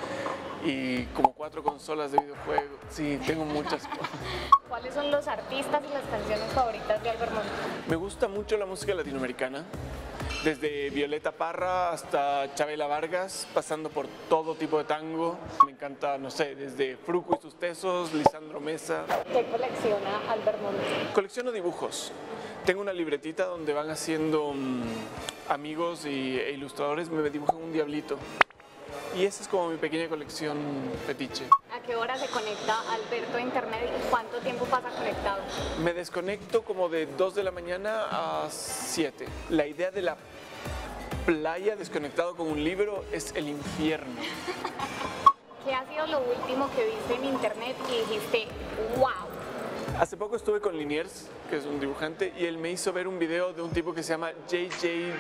y como 4 consolas de videojuegos. Sí, tengo muchas.
¿Cuáles son los artistas y las canciones favoritas de Albert Montt?
Me gusta mucho la música latinoamericana, desde Violeta Parra hasta Chabela Vargas, pasando por todo tipo de tango. Me encanta, no sé, desde Fruco y sus tesos, Lisandro Mesa.
¿Qué colecciona Albert Montt?
Colecciono dibujos. Tengo una libretita donde van haciendo amigos e ilustradores, me dibujan un diablito. Y esa es como mi pequeña colección fetiche.
¿A qué hora se conecta Alberto a internet y cuánto tiempo pasa conectado?
Me desconecto como de 2 de la mañana a 7. La idea de la playa desconectado con un libro es el infierno.
¿Qué ha sido lo último que viste en internet y dijiste, wow?
Hace poco estuve con Liniers, que es un dibujante, y él me hizo ver un video de un tipo que se llama JJ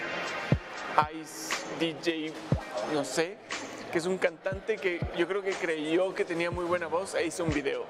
Ice DJ, no sé, que es un cantante que yo creo que creyó que tenía muy buena voz e hizo un video.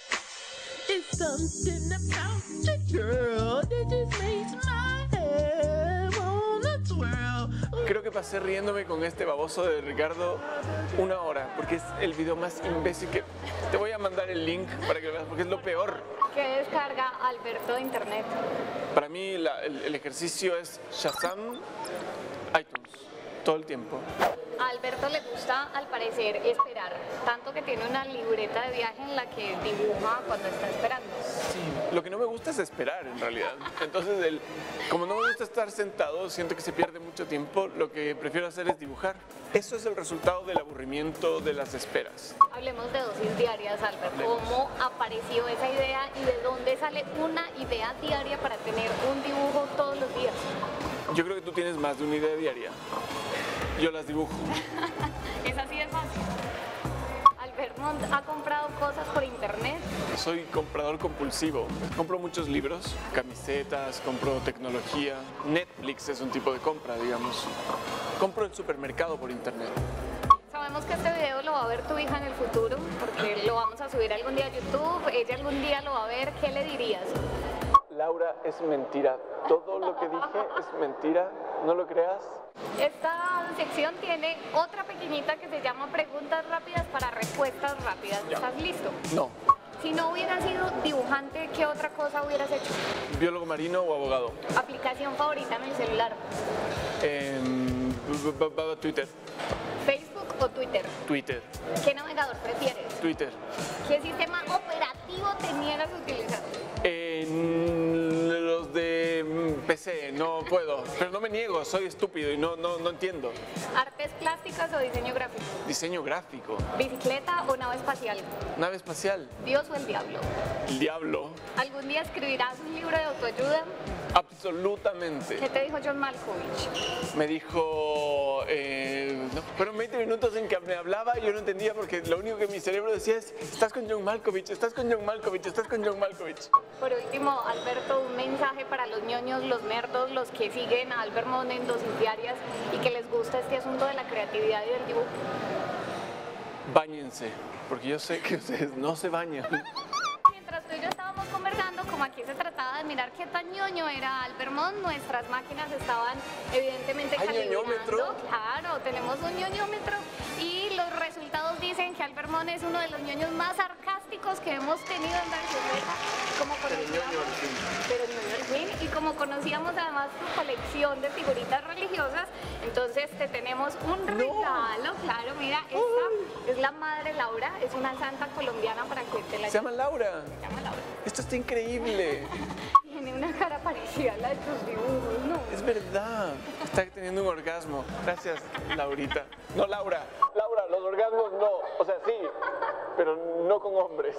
Creo que pasé riéndome con este baboso de Ricardo 1 hora, porque es el video más imbécil que... Te voy a mandar el link para que lo veas, porque es lo peor.
¿Qué descarga Alberto de internet?
Para mí el ejercicio es Shazam, iTunes, todo el tiempo.
A Alberto le gusta, al parecer, esperar, tanto que tiene una libreta de viaje en la que dibuja cuando está esperando.
Sí, lo que no me gusta es esperar, en realidad. Entonces, como no me gusta estar sentado, siento que se pierde mucho tiempo, lo que prefiero hacer es dibujar. Eso es el resultado del aburrimiento de las esperas.
Hablemos de dosis diarias, Albert. ¿Cómo apareció esa idea y de dónde sale una idea diaria para tener un dibujo todos los días?
Yo creo que tú tienes más de una idea diaria. Yo las dibujo.
Es así de fácil. Albert Montt ha comprado cosas por internet.
Soy comprador compulsivo. Compro muchos libros, camisetas, compro tecnología. Netflix es un tipo de compra, digamos. Compro el supermercado por internet.
Sabemos que este video lo va a ver tu hija en el futuro, porque lo vamos a subir algún día a YouTube. Ella algún día lo va a ver. ¿Qué le dirías?
Laura, es mentira. Todo lo que dije es mentira. ¿No lo creas?
Esta sección tiene otra pequeñita que se llama preguntas rápidas para respuestas rápidas. ¿Estás listo?
No.
Si no hubieras sido dibujante, ¿qué otra cosa hubieras hecho?
¿Biólogo marino o abogado?
¿Aplicación favorita en el celular?
Twitter.
¿Facebook o Twitter?
Twitter.
¿Qué navegador prefieres?
Twitter.
¿Qué sistema operativo tenías utilizando?
Los de PC, no puedo. Pero no me niego, soy estúpido y no entiendo.
¿Artes plásticas o diseño gráfico?
Diseño gráfico.
¿Bicicleta o nave espacial?
Nave espacial.
¿Dios o el diablo?
El diablo.
¿Algún día escribirás un libro de autoayuda?
Absolutamente.
¿Qué te dijo John Malkovich?
Me dijo, fueron 20 minutos en que me hablaba y yo no entendía porque lo único que mi cerebro decía es, estás con John Malkovich, estás con John Malkovich, estás con John Malkovich.
Por último, Alberto, un mensaje para los ñoños, los nerdos, los que siguen a Albert Mond en dosis diarias y que les gusta este asunto de la creatividad y del dibujo.
Báñense, porque yo sé que ustedes no se bañan.
Mientras tú y yo estábamos conversando, como aquí se trataba de mirar qué tan ñoño era Albert Mond, nuestras máquinas estaban evidentemente
¿Hay
calibrando.
ñoñómetro?
Claro, tenemos un ñoñómetro y los resultados dicen que Albert Mond es uno de los ñoños más sarcásticos que hemos tenido en la Ruleta. Como conocíamos, pero ñoño al fin. Y como conocíamos además tu colección de figuritas religiosas, entonces te tenemos un regalo, claro, mira, esta es la Madre Laura, es una santa colombiana para que te la
Se llama Laura.
Se llama Laura.
Esto está increíble.
Tiene una cara parecida a la de tus dibujos, ¿no?
Es verdad. Está teniendo un orgasmo. Gracias, Laurita. No, Laura. Laura, los orgasmos no. O sea, sí, pero no con hombres.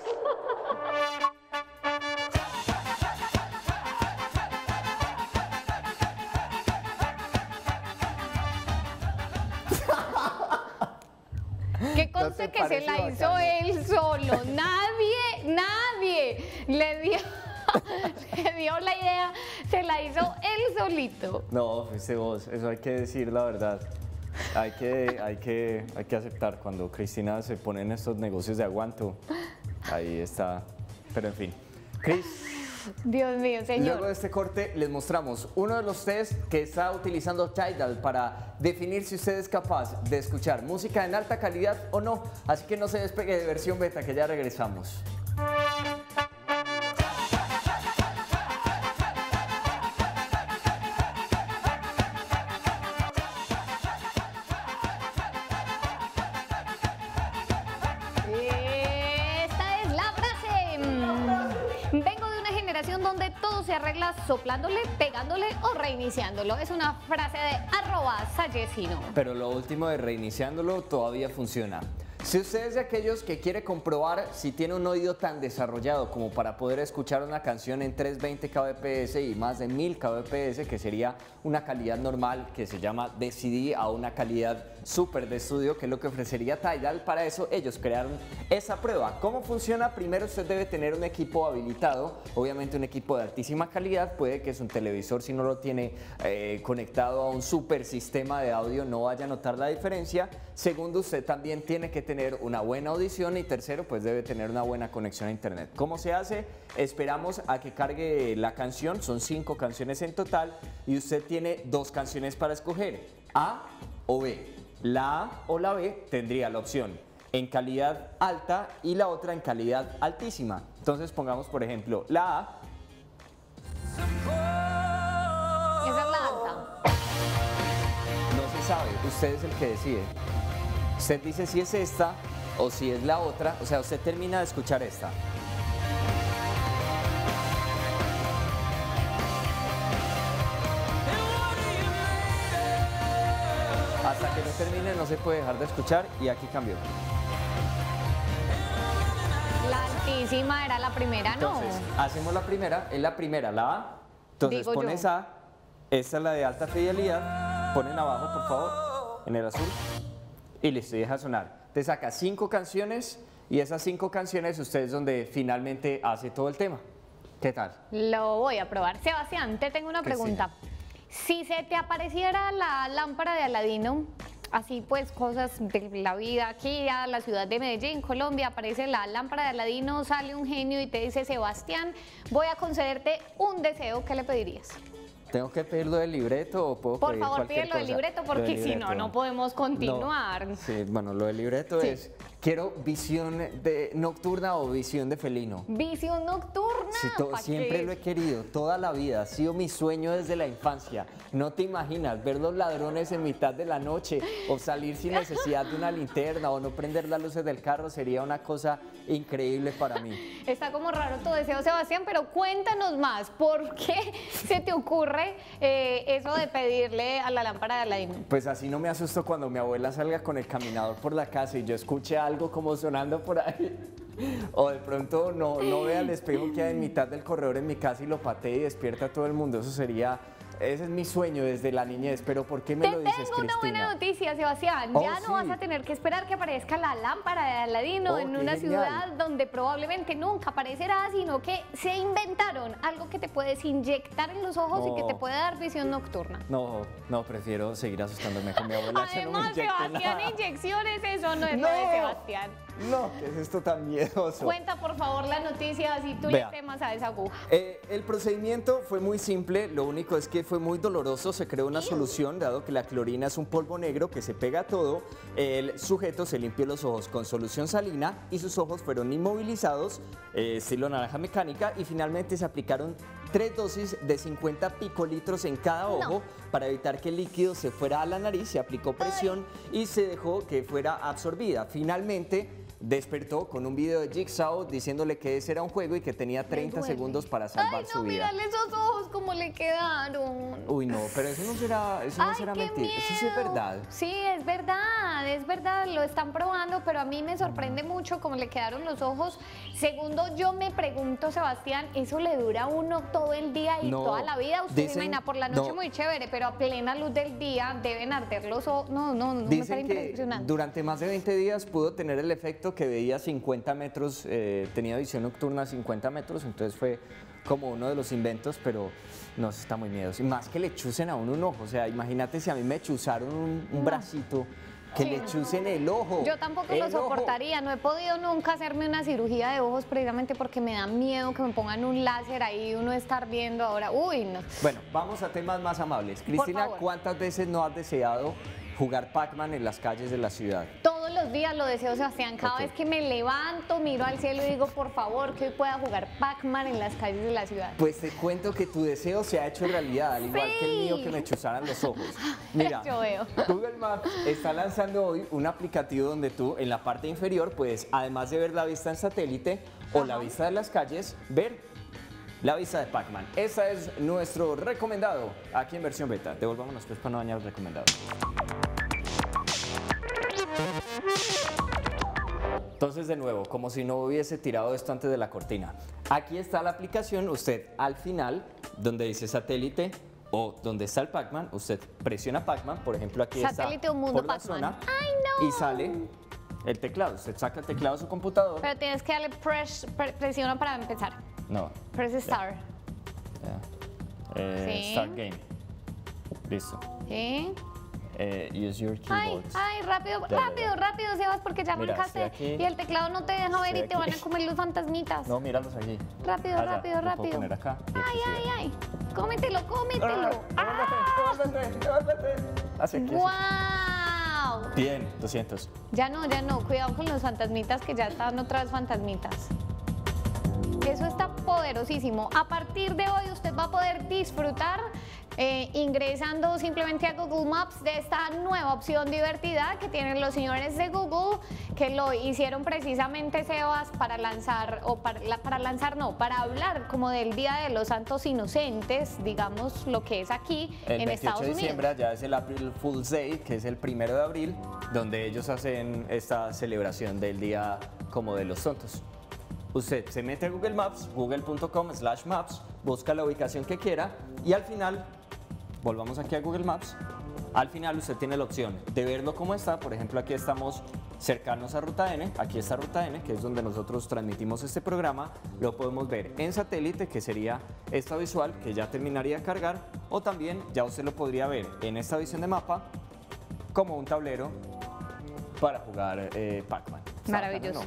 Que conste
¿No te
que se la
pareció
hizo
bacano?
él solo. Nadie le dio la idea, se la hizo él solito.
No, fuiste vos, eso hay que decir la verdad. Hay que aceptar cuando Cristina se pone en estos negocios de aguanto. Ahí está. Pero en fin. Cris,
Dios mío, señor.
luego de este corte les mostramos uno de los test que está utilizando Tidal para definir si usted es capaz de escuchar música en alta calidad o no. Así que no se despegue de versión beta, que ya regresamos.
Esta es la frase. Vengo de una generación donde todo se arregla soplándole, pegándole o reiniciándolo. Es una frase de @Sallecino.
Pero lo último de reiniciándolo todavía funciona. Si usted es de aquellos que quiere comprobar si tiene un oído tan desarrollado como para poder escuchar una canción en 320 kbps y más de 1000 kbps, que sería una calidad normal que se llama de CD a una calidad súper de estudio, que es lo que ofrecería Tidal, para eso ellos crearon esa prueba. ¿Cómo funciona? Primero usted debe tener un equipo habilitado, obviamente un equipo de altísima calidad, puede que es un televisor, si no lo tiene conectado a un super sistema de audio no vaya a notar la diferencia. Segundo, usted también tiene que tener una buena audición y tercero, pues debe tener una buena conexión a internet. ¿Cómo se hace? Esperamos a que cargue la canción, son 5 canciones en total y usted tiene 2 canciones para escoger, A o B. La A o la B tendría la opción en calidad alta y la otra en calidad altísima. Entonces pongamos por ejemplo la A.
Esa es la alta.
No se sabe, usted es el que decide. Usted dice si es esta o si es la otra, o sea, usted termina de escuchar esta. Hasta que no termine no se puede dejar de escuchar y aquí cambió.
La altísima era la primera, ¿no?
Entonces, hacemos la primera, es la primera, la A. Entonces
Digo
pones
yo.
A, esta es la de alta fidelidad, ponen abajo por favor, en el azul, y listo, y deja sonar. Te saca 5 canciones y esas 5 canciones usted es donde finalmente hace todo el tema. ¿Qué tal?
Lo voy a probar. Sebastián, te tengo una pregunta. Si se te apareciera la lámpara de Aladino, así pues cosas de la vida aquí a la ciudad de Medellín, Colombia, aparece la lámpara de Aladino, sale un genio y te dice: Sebastián, voy a concederte un deseo, ¿qué le pedirías?
¿Tengo que pedirlo del libreto o puedo
Por
pedir
favor,
cualquier
pídelo del
cosa?
libreto
Lo
porque
del
si no,
libreto.
no podemos continuar.
No, sí, bueno, lo del libreto es, quiero visión de nocturna o visión de felino.
Visión nocturna.
Sí,
¿pa'
siempre
qué?
lo he querido, toda la vida, ha sido mi sueño desde la infancia. No te imaginas ver los ladrones en mitad de la noche o salir sin necesidad de una linterna o no prender las luces del carro sería una cosa increíble para mí.
Está como raro tu deseo, Sebastián, pero cuéntanos más. ¿Por qué se te ocurre eso de pedirle a la lámpara de Aladín?
Pues así no me asusto cuando mi abuela salga con el caminador por la casa y yo escuche algo como sonando por ahí. O de pronto no vea el espejo que hay en mitad del corredor en mi casa y lo patee y despierta a todo el mundo. Ese es mi sueño desde la niñez, pero ¿por qué me lo dices,
Tengo una
Cristina?
buena noticia, Sebastián.
Oh,
Ya no
sí.
vas a tener que esperar que aparezca la lámpara de Aladino
Oh,
en
qué
una
genial.
ciudad donde probablemente nunca aparecerá, sino que se inventaron algo que te puedes inyectar en los ojos y que te
No.
puede dar visión nocturna.
No, prefiero seguir asustándome con mi abuela. que no me
Además,
inyecte
Sebastián,
nada.
inyecciones, eso no es lo
No.
de Sebastián.
No, ¿qué es esto tan miedoso?
Cuenta, por favor, la noticia, así tú
Vea.
le temas a esa aguja.
El procedimiento fue muy simple, lo único es que fue muy doloroso, se creó una solución, dado que la clorina es un polvo negro que se pega a todo, el sujeto se limpió los ojos con solución salina y sus ojos fueron inmovilizados, estilo naranja mecánica, y finalmente se aplicaron 3 dosis de 50 picolitros en cada ojo para evitar que el líquido se fuera a la nariz, se aplicó presión y se dejó que fuera absorbida. Finalmente despertó con un video de Jigsaw diciéndole que ese era un juego y que tenía 30
duele.
segundos para salvar
Ay,
su
no,
vida.
mírale esos ojos como le quedaron.
Uy, no, pero eso no será
Ay,
mentira.
qué
Eso sí es
miedo.
verdad.
Sí, es verdad, lo están probando, pero a mí me sorprende mucho cómo le quedaron los ojos. Segundo, yo me pregunto, Sebastián, ¿eso le dura a uno todo el día y
No,
toda la vida? Usted se
dicen-
imagina, por la noche
no.
muy chévere, pero a plena luz del día deben arder los ojos. No, me parece
Dicen que
impresionante.
durante más de 20 días pudo tener el efecto que veía 50 metros, tenía visión nocturna a 50 metros, entonces fue como uno de los inventos, pero no, eso está muy miedoso. Y más que le chusen a uno un ojo, o sea, imagínate si a mí me chuzaron un bracito, que
Sí.
le chusen el ojo.
Yo tampoco
el
lo
ojo.
soportaría, no he podido nunca hacerme una cirugía de ojos precisamente porque me da miedo que me pongan un láser ahí y uno estar viendo ahora. Uy, no.
Bueno, vamos a temas más amables. Cristina,
favor.
¿cuántas veces no has deseado jugar Pac-Man en las calles de la ciudad?
Todos los días lo deseo, Sebastián. Cada
Ok.
vez que me levanto, miro al cielo y digo, por favor, que hoy pueda jugar Pac-Man en las calles de la ciudad.
Pues te cuento que tu deseo se ha hecho realidad, al igual que el mío,
Sí.
que me chuzaran los ojos. Mira,
Yo veo.
Google Maps está lanzando hoy un aplicativo donde tú en la parte inferior puedes, además de ver la vista en satélite o la vista de las calles, ver la vista de Pac-Man. Ese es nuestro recomendado aquí en versión beta. Devolvámonos pues para no dañar el recomendado. Entonces, de nuevo, como si no hubiese tirado esto antes de la cortina. Aquí está la aplicación, usted al final, donde dice satélite o donde está el Pac-Man, usted presiona Pac-Man, por ejemplo, aquí
Satélite
está
o mundo
por la
Pac-Man.
zona,
¡Ay, no!
y sale el teclado. Usted saca el teclado de su computador.
Pero tienes que darle presiona para empezar.
No.
Press start. Sí.
Start game. Listo.
¿Sí?
Use your
Ay,
keyboard.
rápido,
Ya, ya,
rápido,
ya.
rápido, Sebas, porque ya
Mira,
arrancaste
estoy aquí.
y el teclado no te deja ver y
Estoy
te van
aquí.
a comer los fantasmitas.
No, míralos aquí.
Rápido,
Allá,
rápido,
lo puedo
rápido.
poner acá y aquí
Ay,
sí
ay,
ve.
ay. Cómetelo, cómetelo.
Devuélvete. Hace aquí, así.
¡Wow!
Bien, 200.
Ya no, cuidado con los fantasmitas que ya están otras fantasmitas. Eso está poderosísimo. A partir de hoy usted va a poder disfrutar ingresando simplemente a Google Maps de esta nueva opción divertida que tienen los señores de Google, que lo hicieron precisamente, Sebas, para lanzar, o para hablar como del Día de los Santos Inocentes, digamos lo que es aquí
El
en
28
Estados
de
Unidos.
diciembre ya es el April Fool's Day, que es el 1 de abril, donde ellos hacen esta celebración del Día como de los Tontos. Usted se mete a Google Maps, google.com/maps, busca la ubicación que quiera y al final, volvamos aquí a Google Maps, al final usted tiene la opción de verlo como está. Por ejemplo, aquí estamos cercanos a Ruta N, aquí está Ruta N, que es donde nosotros transmitimos este programa. Lo podemos ver en satélite, que sería esta visual que ya terminaría de cargar, o también ya usted lo podría ver en esta visión de mapa como un tablero para jugar Pac-Man. ¿Está
Maravilloso.
bacano, no?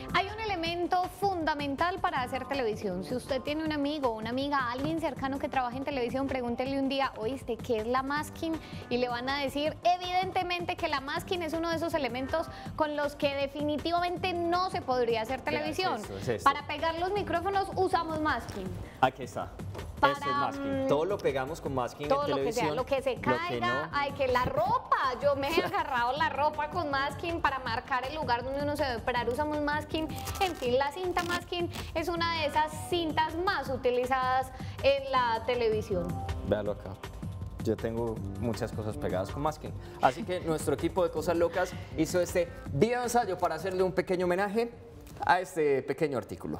Hay un elemento fundamental para hacer televisión. Si usted tiene un amigo, una amiga, alguien cercano que trabaje en televisión, pregúntele un día, oíste, ¿qué es la masking? Y le van a decir evidentemente que la masking es uno de esos elementos con los que definitivamente no se podría hacer televisión.
Es esto.
Para pegar los micrófonos usamos masking.
Aquí está.
Para,
Esto es masking. Todo lo pegamos con masking
todo
en
lo que
televisión.
sea, lo que se caiga, ay, que la ropa, yo me he agarrado la ropa con masking para marcar el lugar donde uno se debe operar, usamos masking. En fin, la cinta masking es una de esas cintas más utilizadas en la televisión.
Véalo acá. Yo tengo muchas cosas pegadas con masking. Así que nuestro equipo de Cosas Locas hizo este video ensayo para hacerle un pequeño homenaje a este pequeño artículo.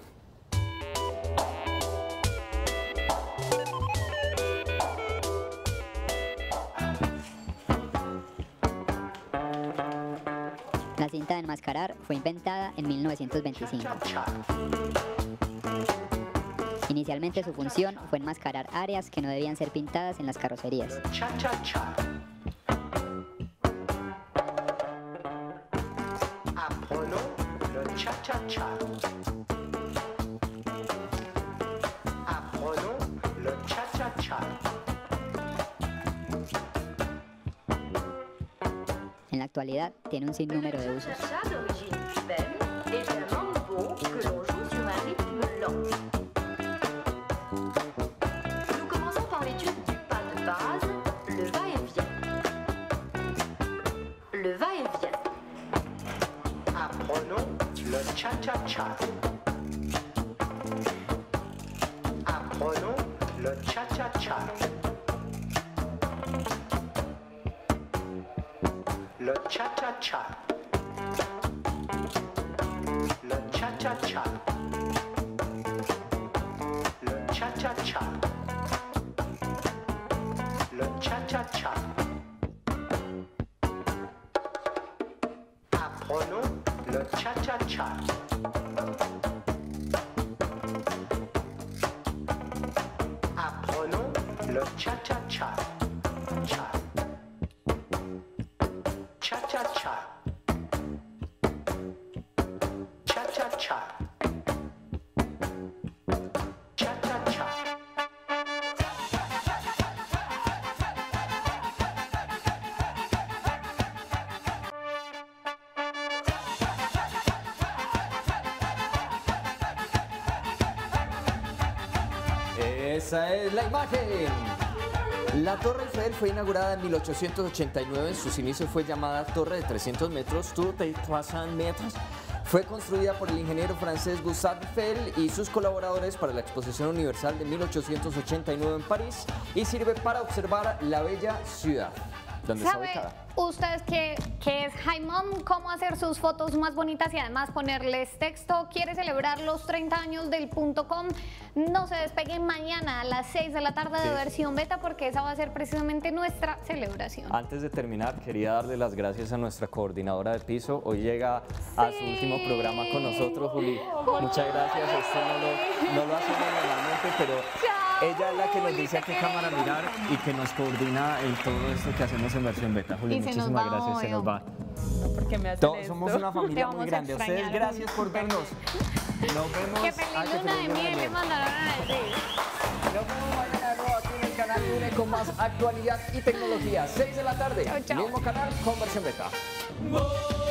La cinta de enmascarar fue inventada en 1925. Inicialmente su función fue enmascarar áreas que no debían ser pintadas en las carrocerías. En la actualidad tiene un sinnúmero de usos.
D'origine cubaine et d'un mambo que l'on joue sur un rythme lent. Nous commençons par l'étude du pas de base, le va-et-vient. Le va-et-vient.
Apprenons le cha-cha-cha. Apprenons le cha-cha-cha. Le cha-cha-cha. Le cha-cha-cha. Le cha-cha-cha. Le cha-cha-cha. Apprenons le cha-cha-cha. Apprenons le cha-cha-cha. Cha. Cha-cha-cha. Cha-cha-cha. Cha-cha-cha.
Esa es la imagen. La Torre Eiffel fue inaugurada en 1889. En sus inicios fue llamada Torre de 300 metros, Tour de 300 metros. Fue construida por el ingeniero francés Gustave Eiffel y sus colaboradores para la Exposición Universal de 1889 en París y sirve para observar la bella ciudad donde está
¿Sabe
ubicada.
usted qué es Hi-Mom? ¿Cómo hacer sus fotos más bonitas y además ponerles texto? ¿Quiere celebrar los 30 años del .com? No se despeguen mañana a las 6 de la tarde de versión beta porque esa va a ser precisamente nuestra celebración.
Antes de terminar, quería darle las gracias a nuestra coordinadora de piso. Hoy llega a su último programa con nosotros, Juli. Muchas gracias. Esto no lo hacemos normalmente, pero ella es la que nos dice a qué cámara mirar y que nos coordina en todo esto que hacemos en versión beta. Juli, muchísimas gracias. Se nos va.
Porque me hacen esto.
Somos una familia
Te
muy
vamos a
grande. Ustedes,
extrañar.
gracias por vernos. Nos vemos.
¡Qué feliz luna de miel le mandaron a decir!
Nos vemos mañana de nuevo aquí en el canal Lune con más actualidad y tecnología. 6 de la tarde,
Chao, chao.
mismo canal con versión beta.